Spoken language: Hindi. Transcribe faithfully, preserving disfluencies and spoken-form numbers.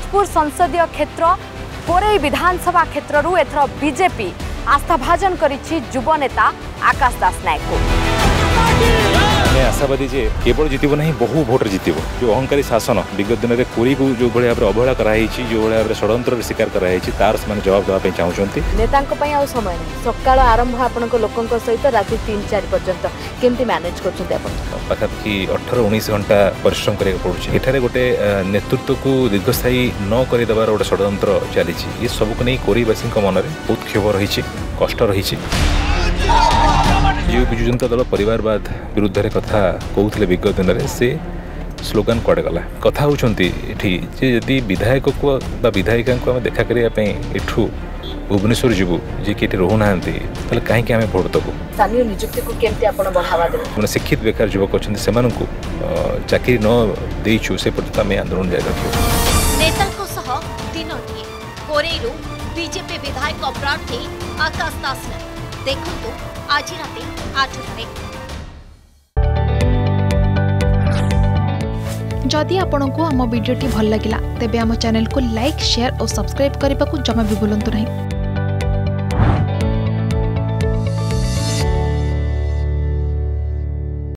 जाजपुर संसदीय क्षेत्र कोरेई विधानसभा क्षेत्र रु एथर बीजेपी आस्थाभाजन करिछि युव नेता आकाशदास नायक को। आशावादी जे केवल जितब ना बहु भोटर जितब जो अहंकारी शासन विगत दिन में कोरी को जो भाई भाव अवहेला कराई जो भाई षड्यंत्र शिकार कराई तार से जवाब देवाई चाहते नेता समय नहीं सकाल आरंभ आपण लोकों सहित राति तीन चार पर्यंत केमती मैनेज कर पाखापाखि अठारह उन्नीस घंटा परिश्रम करा पड़ुछि। एठारे गोटे नेतृत्व को दीर्घस्थायी न करदेवार गोटे षड्यंत्र चली ये सबको नहीं कोरीवासी मन में बहुत क्षोभ रही कष्ट रही जो विजु जनता दल परिवारवाद विरुद्ध रे कथा कहते विगत दिन में से स्लोगान कड़े गला कथा होती जदि विधायक को विधायिका को आम देखा करने एठू भुवनेश्वर जीवु जी कि रोना कहीं आम भोट दबू स्थानीय नियुक्ति को केमती आपण बढ़ावा देबे मैंने शिक्षित बेकार युवक अच्छा से चाकरी न देचु से पर्यंत आम आंदोलन जारी रखियो। नेतांको सह दिनटिए कोरेइरु बीजेपी विधायक प्रार्थी आकाशदास देखंतु आज राति आठ बजे। जदि आपंक आम भिडी भल लगा तेब आम चैनल को लाइक शेयर और सब्सक्राइब करने को जमा भी भूलु नहीं।